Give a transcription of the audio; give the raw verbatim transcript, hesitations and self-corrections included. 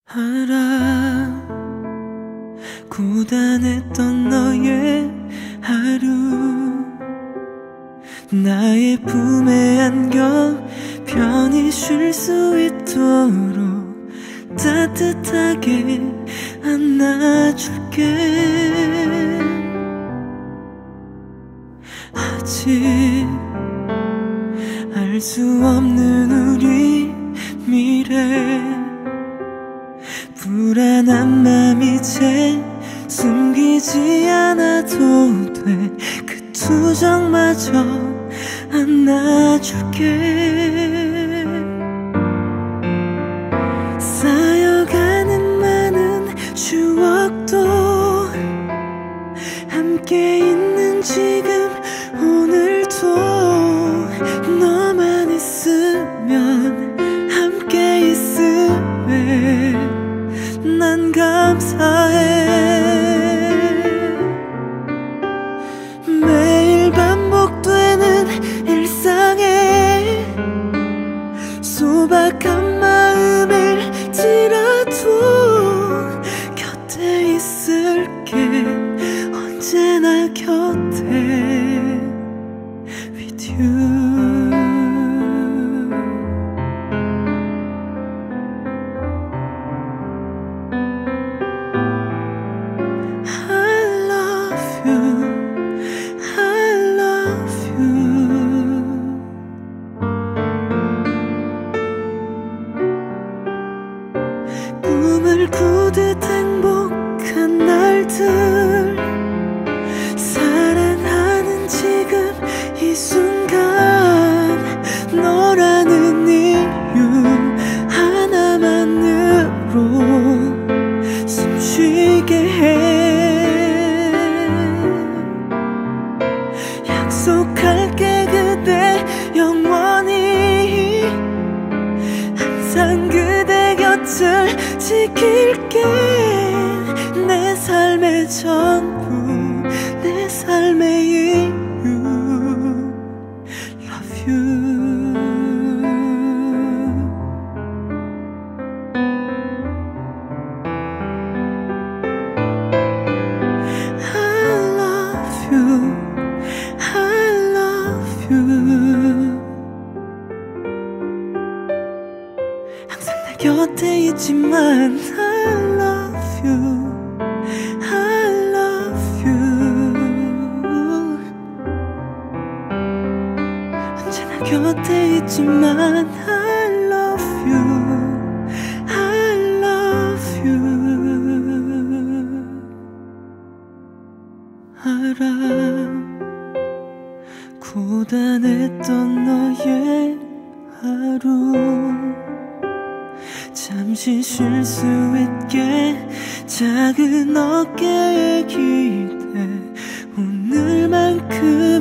알아, 고단했던 너의 하루, 나의 품에 안겨 편히 쉴 수 있도록 따뜻하게 안아줄게. 아직 알 수 없는 우리 미래, 불안한 맘 이제 숨기지 않아도 돼. 그 투정마저 안아줄게. 쌓여가는 많은 추억도 함께 있는 지금 오늘도 너만 있으면 함께 있음에 난 감사해. 매일 반복되는 일상에 소박한 마음일지라도 곁에 있을게. 언제나 곁에 with you. 꿈을 꾸듯 행복한 날들, 사랑하는 지금 이 순간, 너라는 이유 하나만으로 숨쉬게 해. 약속할게 그대 영원히 항상 그대 곁을 지킬게. 내 삶의 전부, 내 삶의 이유 Love you. I love you, I love you. 항상 내 곁에 있지만 I love you, I love you. 언제나 곁에 있지만 I love you, I love you. 알아, 고단했던 너의 하루, 잠시 쉴 수 있게 작은 어깨에 기대 오늘만큼